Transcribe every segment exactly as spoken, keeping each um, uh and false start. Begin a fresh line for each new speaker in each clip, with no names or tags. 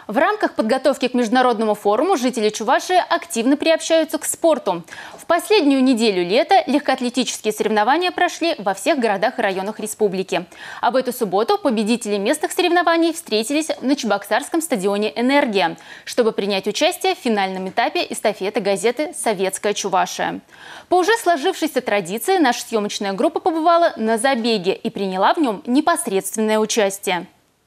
В рамках подготовки к международному форуму жители Чувашии активно приобщаются к спорту. В последнюю неделю лета легкоатлетические соревнования прошли во всех городах и районах республики. А в эту субботу победители местных соревнований встретились на Чебоксарском стадионе «Энергия», чтобы принять участие в финальном этапе эстафеты газеты «Советская Чувашия». По уже сложившейся традиции наша съемочная группа побывала на забеге и приняла в нем непосредственное участие.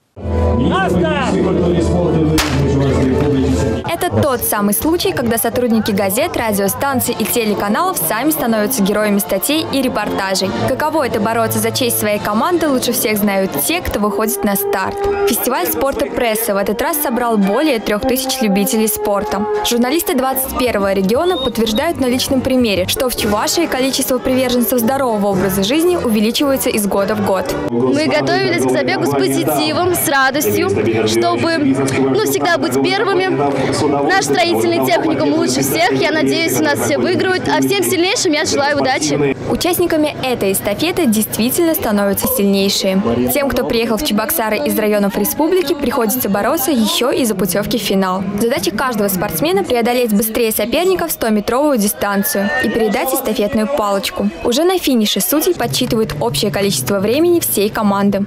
Это тот самый случай, когда сотрудники газет, радиостанций и телеканалов сами становятся героями статей и репортажей. Каково это бороться за честь своей команды, лучше всех знают те, кто выходит на старт. Фестиваль спорта «Пресса» в этот раз собрал более трех тысяч любителей спорта. Журналисты двадцать первого региона подтверждают на личном примере, что в Чувашии количество приверженцев здорового образа жизни увеличивается из года в год.
Мы готовились к забегу с позитивом, с радостью, чтобы ну, всегда быть первыми. Наш строительный техникум лучше всех. Я надеюсь, у нас все выиграют. А всем сильнейшим я желаю удачи.
Участниками этой эстафеты действительно становятся сильнейшие. Тем, кто приехал в Чебоксары из районов республики, приходится бороться еще и за путевки в финал. Задача каждого спортсмена – преодолеть быстрее соперников стометровую дистанцию и передать эстафетную палочку. Уже на финише судьи подсчитывают общее количество времени всей команды.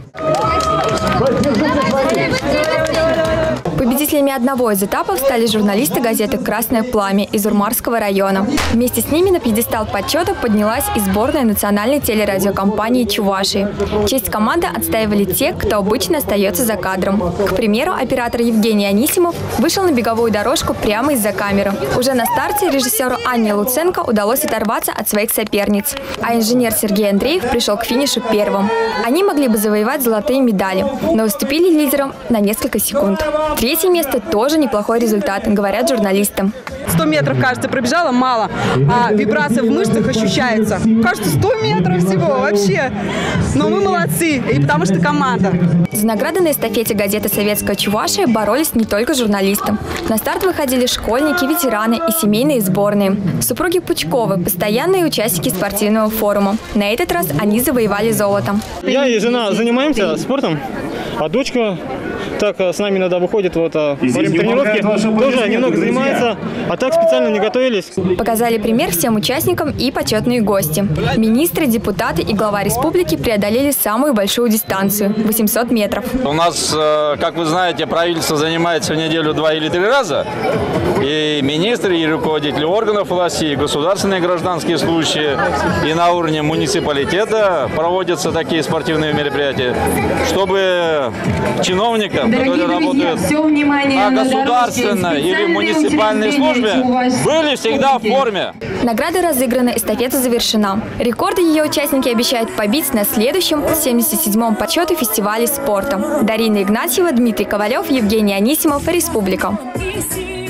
Победителями одного из этапов стали журналисты газеты «Красное пламя» из Урмарского района. Вместе с ними на пьедестал почета поднялась и сборная национальной телерадиокомпании Чувашии. Честь команды отстаивали те, кто обычно остается за кадром. К примеру, оператор Евгений Анисимов вышел на беговую дорожку прямо из-за камеры. Уже на старте режиссеру Анне Луценко удалось оторваться от своих соперниц, а инженер Сергей Андреев пришел к финишу первым. Они могли бы завоевать золотые медали, но уступили лидерам на несколько секунд. Третье место тоже неплохой результат, говорят журналистам.
сто метров, кажется, пробежала мало, а вибрация в мышцах ощущается. Кажется, сто метров всего вообще. Но мы молодцы, и потому что команда.
За награды на эстафете газеты «Советская Чувашия» боролись не только журналисты. На старт выходили школьники, ветераны и семейные сборные. Супруги Пучковы – постоянные участники спортивного форума. На этот раз они завоевали золото.
Я и жена занимаемся спортом, а дочка так с нами иногда выходит вот, во время тренировки, тоже немного занимается, а так специально не готовились.
Показали пример всем участникам и почетные гости. Министры, депутаты и глава республики преодолели самую большую дистанцию – восемьсот метров.
У нас, как вы знаете, правительство занимается в неделю два или три раза. И министры, и руководители органов власти, и государственные гражданские служащие, и на уровне муниципалитета проводятся такие спортивные мероприятия, чтобы чиновникам, которые работают на государственной или муниципальной службе, были всегда в форме.
Награды разыграны, эстафета завершена. Рекорды ее участники обещают побить на следующем, семьдесят седьмом по счету фестивале спорта. Дарина Игнатьева, Дмитрий Ковалев, Евгений Анисимов, Республика.